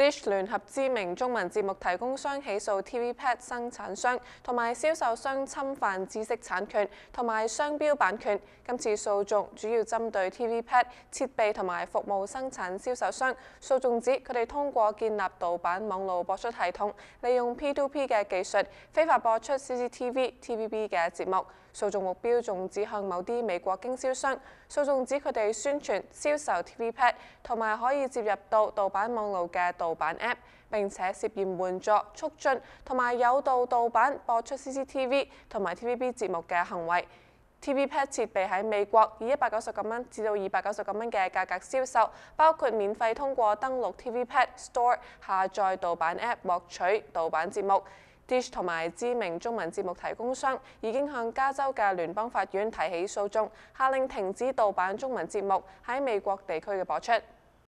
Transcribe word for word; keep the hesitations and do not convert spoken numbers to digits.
Dish 聯合知名中文節目提供商起訴 T V Pad 生產商同埋銷售商侵犯知識產權同埋商標版權。今次訴訟主要針對 T V Pad 設備同埋服務生產銷售商。訴訟指佢哋通過建立盜版網絡播出系統，利用 P to P 嘅技術，非法播出 C C T V、T V B 嘅節目。訴訟目標仲指向某啲美國經銷商。訴訟指佢哋宣傳、銷售 T V Pad 同埋可以接入到盜版網絡嘅盜版 App， 並且涉嫌援助、促進同埋誘導盜版播出 C C T V 同埋 T V B 節目嘅行為。T V Pad 設備喺美國以一百九十九蚊至到二百九十九蚊嘅價格銷售，包括免費通過登錄 T V Pad Store 下載盜版 App 獲取盜版節目。Dish 同埋知名中文節目提供商已經向加州嘅聯邦法院提起訴訟，下令停止盜版中文節目喺美國地區嘅播出。